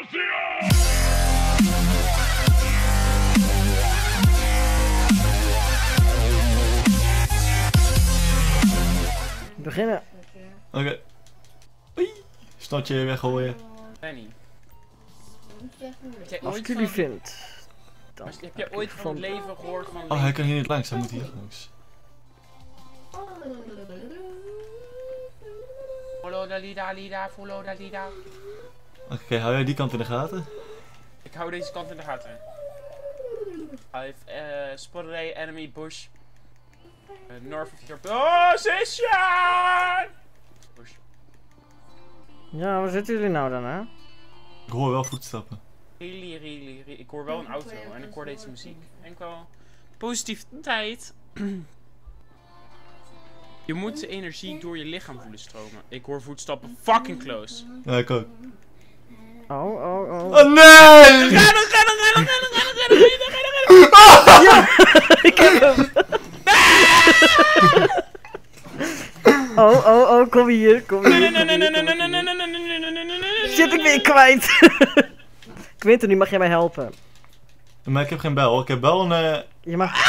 Beginnen. Oké. Oei. Snotje weggooien. Benny. Als ik jullie vind. Dan Heb je ooit van het leven gehoord van... Oh, hij kan hier niet langs. Hij moet hier langs. Follow the leader, follow the leader. Oké, hou jij die kant in de gaten? Ik hou deze kant in de gaten. I've spotted a enemy bush. North of your position! Bush. Ja, waar zitten jullie nou dan, hè? Ik hoor wel voetstappen. Really. Ik hoor wel een auto en ik hoor deze muziek. En ik wel positiviteit. Je moet de energie door je lichaam voelen stromen. Ik hoor voetstappen fucking close. Ja, ik ook. Oh. Oh nee! Rennen! Ja, ik heb hem. Oh, kom hier. Shit, ik ben je kwijt. Quinten, nu mag jij mij helpen. Maar ik heb geen bel. Ik heb wel een... Je mag...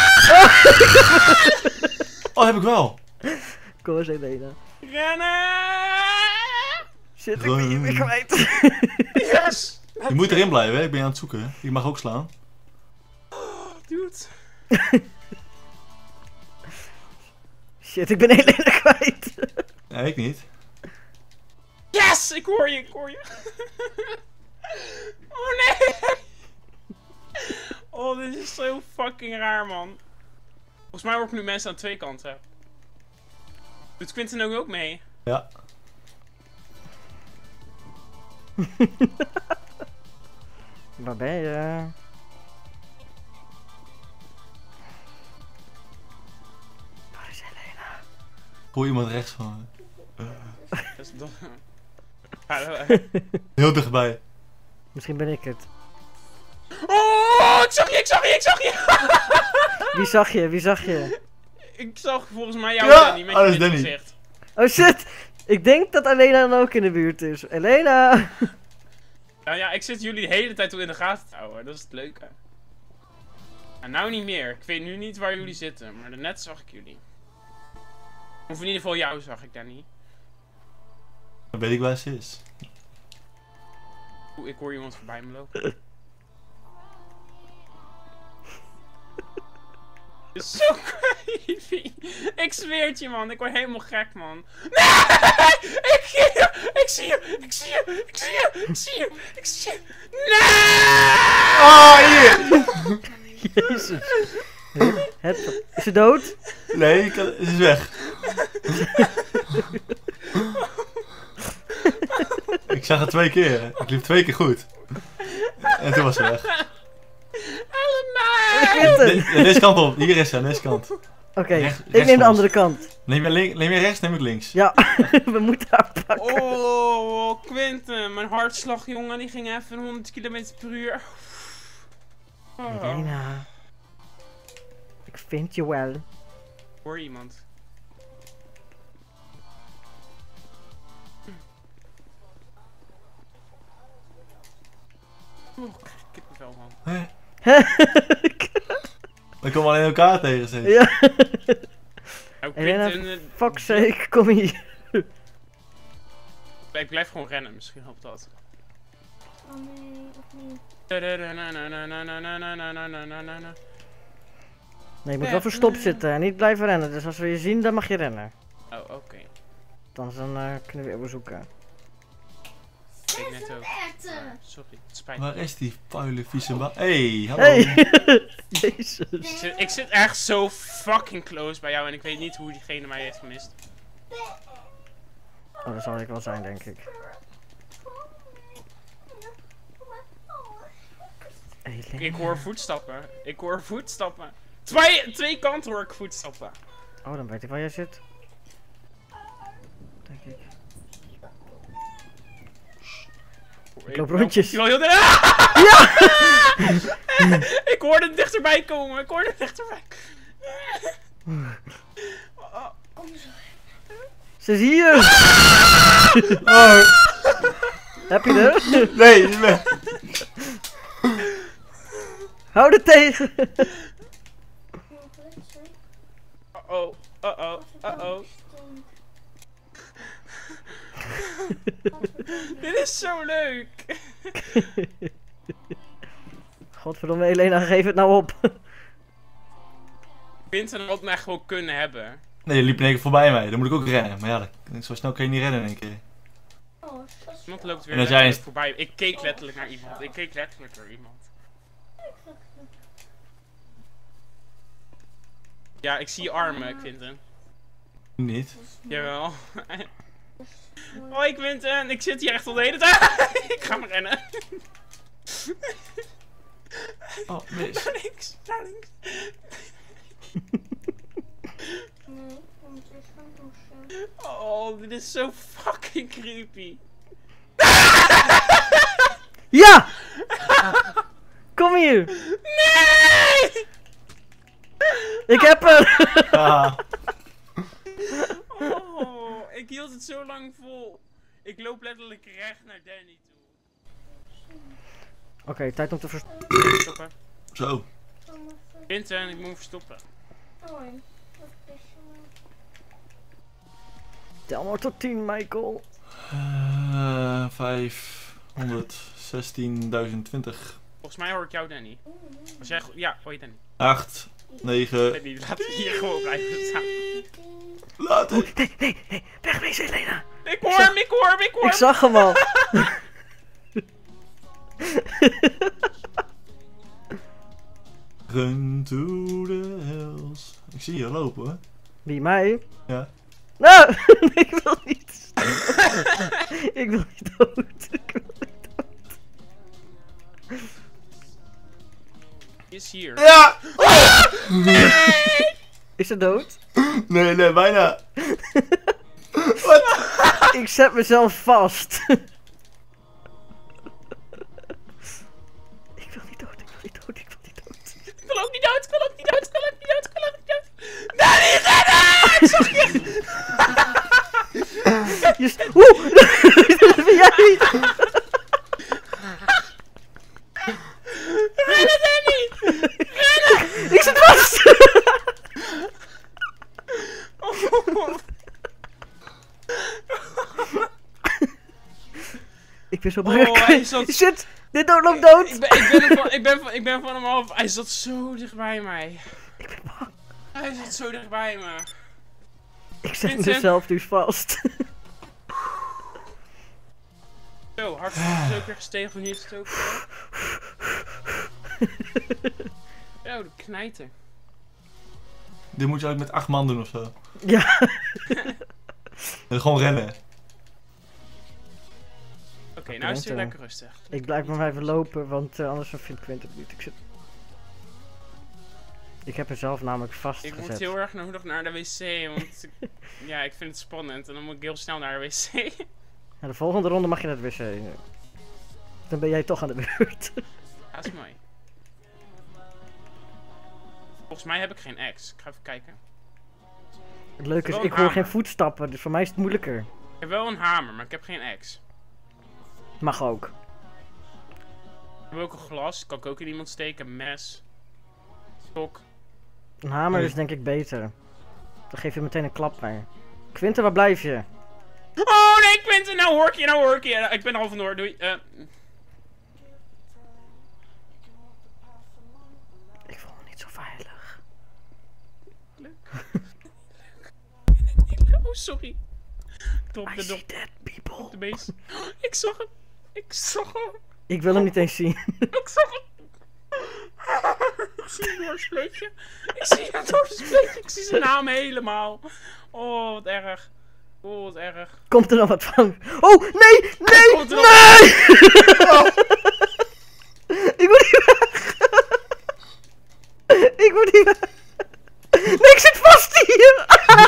Oh, heb ik wel. Kom eens, Helena. Rennen! Shit, ik ben je weer kwijt. Yes! Je moet erin blijven, hè? Ik ben je aan het zoeken. Je mag ook slaan. Dude. Shit, ik ben Helena kwijt. Nee, ik niet. Yes! Ik hoor je. Oh nee! Oh, dit is zo fucking raar, man. Volgens mij hoor ik nu mensen aan twee kanten. Doet Quinten ook mee? Ja. Waar ben je? Waar is Helena? Ik hoor iemand rechts van me. Dat is dom. Hallo. Heel dichtbij. Misschien ben ik het. Oh, ik zag je! Wie zag je? Ik zag volgens mij jou, Ja, Danny, met dat je is Danny. gezicht. Oh shit! Ik denk dat Helena dan ook in de buurt is. Helena! Nou ja, ik zit jullie de hele tijd in de gaten te houden. Dat is het leuke. En nou niet meer. Ik weet nu niet waar jullie zitten, maar daarnet zag ik jullie. Of in ieder geval jou zag ik, Danny. Dan weet ik waar ze is. Oeh, ik hoor iemand voorbij me lopen. Dit is zo creepy. Ik zweer het je, man. Ik word helemaal gek, man. Nee! Ik zie je! Nee! Oh, hier! Jezus. Is ze dood? Nee, ze is weg. Ik zag het 2 keer. Ik liep 2 keer goed. En toen was ze weg. Deze kant op. Hier is ze, aan deze kant. Oké, Rechts ik neem van de andere ons. kant. Neem je rechts, neem ik links. Ja, we moeten haar pakken. Oh, Quinten. Mijn hartslag, jongen. Die ging even 100 km per uur. Oh. Helena. Ik vind je wel. Hoor iemand. Oeh, kippenvel, man. Hè? We komen alleen elkaar tegen steeds. Ja. Nou, Helena, Quinten, fuck sake, kom hier. ik blijf gewoon rennen, misschien helpt dat. Oh nee, of niet? Nee, je moet wel verstopt zitten en niet blijven rennen. Dus als we je zien, dan mag je rennen. Oh, oké. Dan kunnen we weer zoeken. Ik net ook. Berten! Sorry, het spijt Waar me. is die vuile vieze man? Hey, hallo. Hey! Jezus. Ik zit echt zo fucking close bij jou en ik weet niet hoe diegene mij heeft gemist. Oh, dat zal ik wel zijn, denk ik. Helena. Ik hoor voetstappen. Twee kanten hoor ik voetstappen. Oh, dan weet ik waar jij zit. Denk ik. Ik loop rondjes. Ja! Ik hoorde het dichterbij komen. Ze is hier! Oh, Heb je er? nee, die is weg. Hou er tegen! Uh-oh, uh-oh, uh-oh. Dit is zo leuk! Godverdomme, Elena, geef het nou op. Vincent had mij gewoon kunnen hebben. Nee, je liep in één keer voorbij mij. Dan moet ik ook rennen. Maar ja, zo snel kan je niet rennen in één keer. Iemand loopt weer En als jij letterlijk eens- voorbij. Ik keek letterlijk naar iemand. Ik keek letterlijk naar iemand. Ja, ik zie je armen, Quinten. Niet. Jawel. Hoi Quinten, ik zit hier echt al de hele tijd. Ik ga maar rennen. Oh, mis. Naar links, naar links. Nee, ik moet eerst gaan douchen. Oh, dit is zo fucking creepy. Ja! Kom hier! Nee! Ik heb er! Ah. Oh, ik hield het zo lang vol. Ik loop letterlijk recht naar Danny toe. Oké, tijd om te Verstoppen. Zo. Quinten, ik moet me verstoppen. Hoi. Wat is er? Tel maar tot 10, Michael. 516.020. Volgens mij hoor ik jou, Danny. Als jij ja, hoor je Danny. 8, 9. Danny, laten we hier gewoon blijven staan. Laat ik. Nee, wegwezen, Elena. Ik hoor hem, ik hoor hem, ik hoor Ik hem. zag hem al. Run to the hills. Ik zie je lopen hoor. Wie, mij? Ja. Nou, ik wil niet. Ik wil niet dood. Ik wil niet dood. Die is hier. Ja! Is ze dood? Nee, bijna. Ik zet mezelf vast. Ik wil niet dood, ik wil niet dood, ik wil niet dood. Ik wil ook niet dood, ik wil ook niet dood, ik wil ook niet dood, ik wil ook niet dood. Danny, Danny! Ik zag je! Oeh! Dat ben jij! Rennen, Danny! Ik zit vast! Oh. Ik ben zo Oh, bang. hij zat- Shit! Dit dood loopt dood! Ik ben van hem af. Hij zat zo dichtbij mij. Ik ben bang. Hij zat zo dichtbij me. Ik zet Vincent? mezelf dus vast. Zo, hartstikke is ook weer gestegen van hier gestoken. Zo, de knijter. Dit moet je eigenlijk met 8 man doen ofzo. Ja. En gewoon rennen. Oké, nou is het Quinten. lekker rustig. Ik blijf maar even lopen, want anders vindt Quinten het niet. Ik heb mezelf namelijk Ik vastgezet. moet heel erg nodig naar de wc, want ja, ik vind het spannend en dan moet ik heel snel naar de wc. Ja, de volgende ronde mag je naar de wc. Dan ben jij toch aan de beurt. Dat is mooi. Volgens mij heb ik geen ex. Ik ga even kijken. Het leuke is, Wel ik een hoor geen hamer. voetstappen, dus voor mij is het moeilijker. Ik heb wel een hamer, maar ik heb geen ex. Mag ook. Ik heb ook een glas, kan ik ook in iemand steken, een mes. Stok. Een hamer is denk ik beter. Dan geef je meteen een klap mee. Quinten, waar blijf je? Oh nee, Quinten, nou hoor ik je, nou hoor ik je. Ik ben er al vandoor, doei. Ik voel me niet zo veilig. Oh, sorry. Top I de see dop, dead people. de beest. Ik zag hem. Ik zag hem. Ik wil hem niet eens zien. Ik zag hem. Ik zie hem door het spleetje. Ik zie hem door het spleetje. Ik zie zijn naam helemaal. Oh, wat erg. Oh, wat erg. Komt er nog wat van? Oh, nee! Nee! Komt er nog- Nee! Ik moet niet weg! Ik moet niet weg! Nee, ik zit vast hier!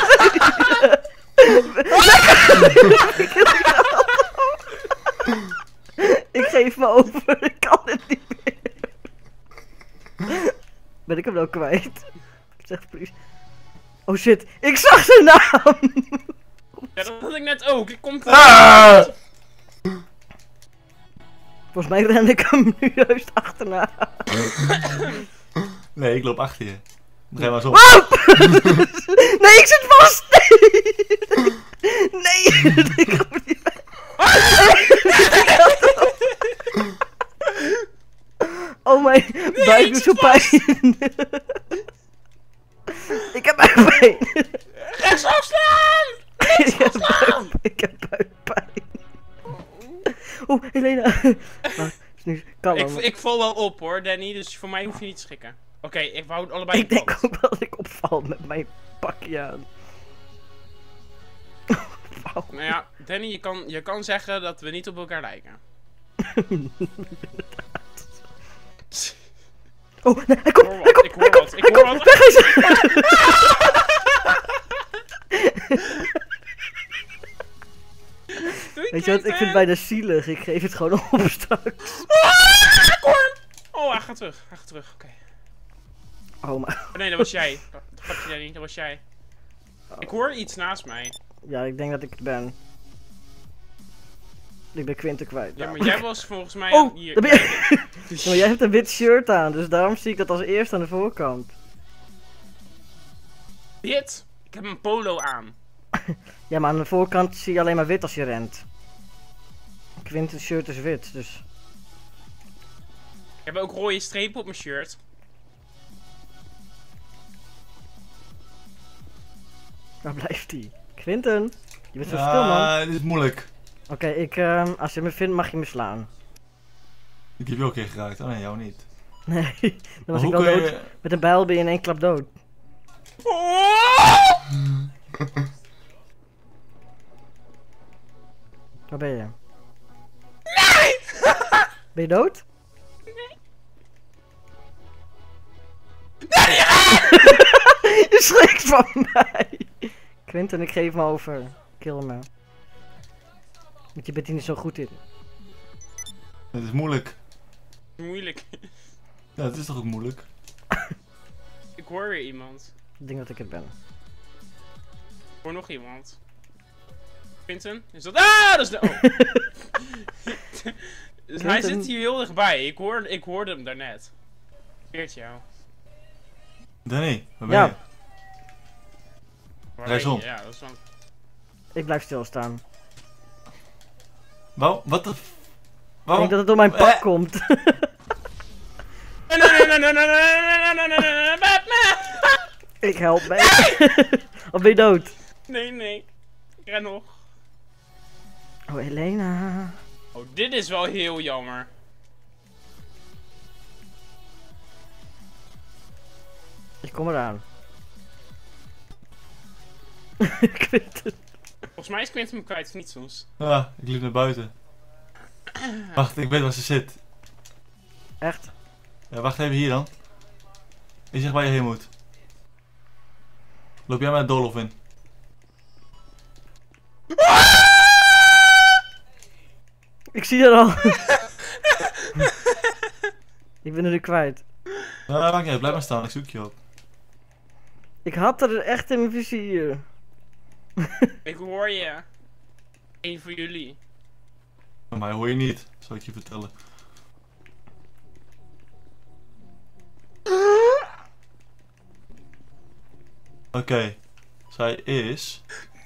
Ik geef me over, ik kan het niet meer. Ben ik hem nou kwijt? Ik zeg please. Oh shit, ik zag zijn naam! Ja, dat had ik net ook. Ik kom Ah! Volgens mij ren ik hem nu juist achterna. Nee, ik loop achter je. Dan ga je maar eens op. Wow! Nee, ik zit vast! Nee! Ik ga niet weg. Oh mijn buik doet zo pijn. Ik heb buikpijn. Rechtsaf slaan! Ik heb buikpijn. Oeh, Helena. Wacht, is nu kalm. Ik val wel op hoor, Danny, dus voor mij hoef je niet te schrikken. Oké, ik wou allebei Ik in denk kant. ook wel dat ik opval met mijn pakje aan. Wauw. Nou ja, Danny, je kan zeggen dat we niet op elkaar lijken. Oh, nee, hij komt, hij komt, Ik hij hoor wat, komt, ik hij hoor komt. wat. Weg is hij. Weet je wat, ik vind het bijna zielig. Ik geef het gewoon op straks. Oh, hij gaat terug, oké. Oh, maar. Oh nee, dat was jij. Grapje Danny, dat was jij. Ik hoor iets naast mij. Ja, ik denk dat ik het ben. Ik ben Quinten kwijt. Ja, Nou. maar jij was volgens mij Oh, hier. daar ben je. Ja, maar jij hebt een wit shirt aan, dus daarom zie ik dat als eerste aan de voorkant. Wit? Ik heb een polo aan. Ja, maar aan de voorkant zie je alleen maar wit als je rent. Quinten's shirt is wit, dus. Ik heb ook rode strepen op mijn shirt. Waar blijft hij? Quinten, je bent zo stil, man. Ja, dit is moeilijk. Oké, als je me vindt, mag je me slaan. Ik heb je ook een keer geraakt. Oh nee, jou niet. Nee, dan was Hoe ik wel kun dood. je... Met een bijl ben je in één klap dood. Waar ben je? Nee! Ben je dood? Nee! Je schrikt van mij! Quinten, ik geef me over. Kill me. Want je bent hier niet zo goed in. Het is moeilijk. Moeilijk. Ja, het is toch ook moeilijk? Ik hoor weer iemand. Ik denk dat ik het ben. Ik hoor nog iemand. Quinten? Is dat... Ah, dat is de... Oh. Dus hij Quinten. zit hier heel dichtbij. Ik hoorde hem daarnet. Veert jou. Danny, waar ben Ja. je? Waar Rechtsom. ben je? Ja, dat is wel... Ik blijf stilstaan. Wat de... Ik Waarom? denk dat het door mijn pak komt. Ik help mee. Of ben je dood? Nee. Ik ren nog. Oh, Helena. Oh, dit is wel heel jammer. Ik kom eraan. Quinten. Volgens mij is Quinten me kwijt, niet soms. Ja, ik liep naar buiten. Wacht, ik weet waar ze zit. Echt? Ja, wacht even hier dan. Ik zeg waar je heen moet. Loop jij maar het doolhof in. Ik zie er al. Ik ben er nu kwijt. Ja, maakt niet uit, blijf maar staan, ik zoek je op. Ik had er echt in mijn vizier. Ik hoor je. Eén voor jullie. Maar mij hoor je niet, zal ik je vertellen. Oké, zij is...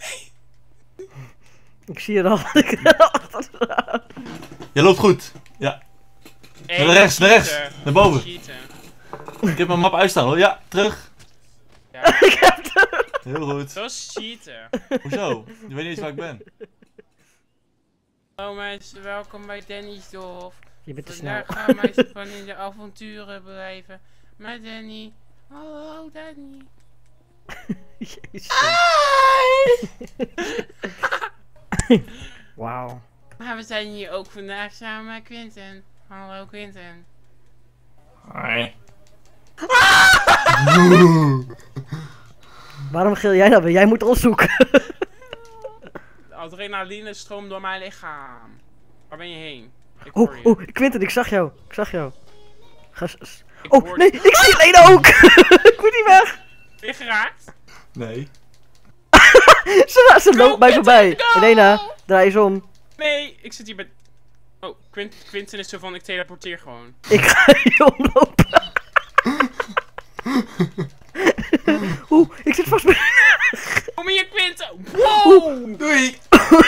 Ik zie er al. Ik ren achteraan. Je loopt goed. Ja, Hey, naar rechts, naar rechts. cheaten. Naar boven. Cheaten. Ik heb mijn map uitstaan hoor. Ja, terug. Ja, Ik heb er. Heel goed. dat is cheaten. Hoezo? Je weet niet eens waar ik ben. Hallo mensen, welkom bij Danny's Dorf. Je bent te snel. Vandaag gaan wij van in de avonturen beleven met Danny. Hallo Danny. Jezus. Wauw. Maar we zijn hier ook vandaag samen met Quinten. Hallo Quinten. Hoi. Waarom gil jij nou weer? Jij moet ons zoeken. De adrenaline stroomt door mijn lichaam. Waar ben je heen? Ik Oh, hoor je. oh, Quinten, ik zag jou. Ik zag jou. Ik Oh, hoor nee, je. ik zie Helena ook. Ik moet niet weg. Ben je geraakt? Nee. Ze loopt mij Quinten, voorbij. go! Helena, draai eens om. Nee, ik zit hier met... Oh, Quinten is zo van, ik teleporteer gewoon. Ik ga hier omlopen. Oeh, ik zit vast bij... Kom hier, Quinten! Wow! Doei!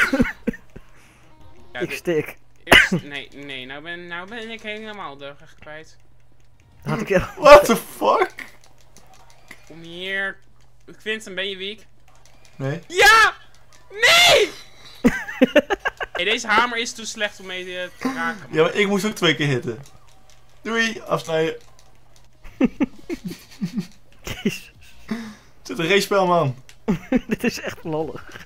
Ja, Ik stik. nee, nou ben ik helemaal de weg kwijt. Had ik heel... What the fuck? Kom hier. Quinten, ben je weak? Nee. Ja! Nee! Hey, deze hamer is te slecht om mee te raken. Man. Ja, maar ik moest ook 2 keer hitten. Doei! Afsnijden. Jezus. Het is een race-spel, man. Dit is echt lollig.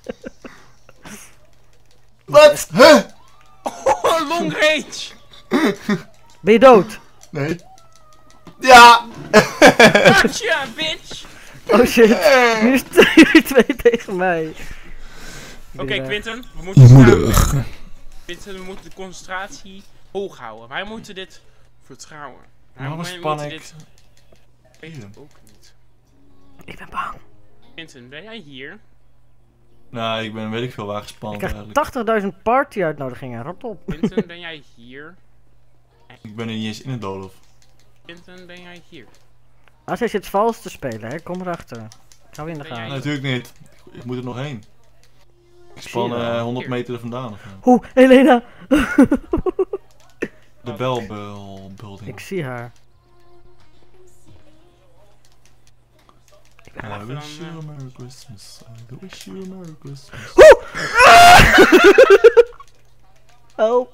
Wat? Huh? Oh, long range! Ben je dood? Nee. Ja! Gotcha, bitch! Oh shit. Nu is het 2 tegen mij. Oké, Quinten, we moeten samen. Quinten, we moeten de concentratie hoog houden. Wij moeten dit vertrouwen. Waarom Wij span moeten ik? dit... Weet het ook niet. Ik ben bang. Quinten, ben jij hier? Nou, ik ben weet ik veel waar Ik gespannen krijg eigenlijk. 80.000 party-uitnodigingen. Rot op. Quinten, ben jij hier? Ik ben er niet eens in het doolhof. Quinten, ben jij hier? Als hij zit vals te spelen, hè, kom erachter. Ik hou in de Ben jij- gaten. Natuurlijk niet. Ik moet er nog heen. Ik zie span je wel. 100 meter er vandaan. Of zo. Oeh, Helena! De Bellbuilding. Ik zie haar. I wish you a Merry Christmas. I wish you a Merry Christmas. Help!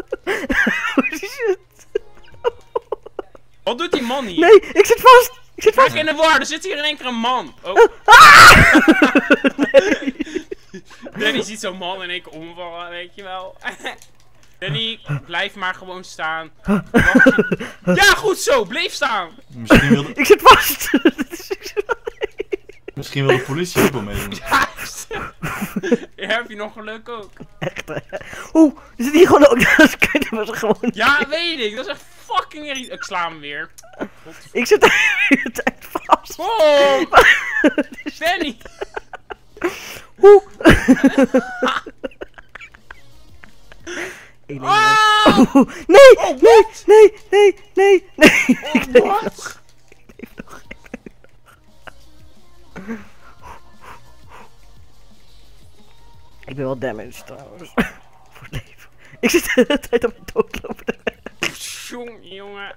Shit. Wat doet die man hier? Nee, ik zit vast! Ik zit Raak vast! in de war, er zit hier in één keer een man. Oh. Danny ziet zo'n man in één keer omvallen, weet je wel. Danny, blijf maar gewoon staan. Ja, goed zo, bleef staan. Ik zit vast! Misschien wil de politie ook wel meedoen. Ja, heb je nog geluk ook? Echt, hè? Oeh, er zit hier gewoon ook. Dat kunnen we ze gewoon. Ja, weet ik, dat is echt fucking irritant. Ik sla hem weer. Ik zit de hele tijd vast. Oh! Danny! Oeh! Oeh, nee, Oh, nee, nee, nee, nee, nee. Ik leef Wat? nog. Ik leef nog. Ik ben wel damaged trouwens. Voor het leven. Ik zit de hele tijd op het doodlopen. Jongen.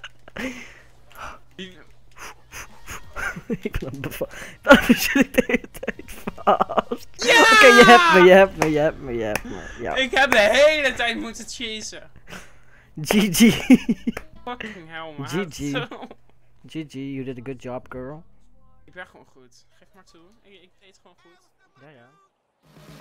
Ik ben bevallen. Waarom zit ik de hele tijd vast? Ja! Oké, je hebt me, je hebt me, je hebt me, je hebt me. Ja. Ik heb de hele tijd moeten chasen. GG. Fucking hell, man. GG. GG, you did a good job, girl. Ik ben gewoon goed. Geef maar toe. Ik deed het gewoon goed. Ja, ja.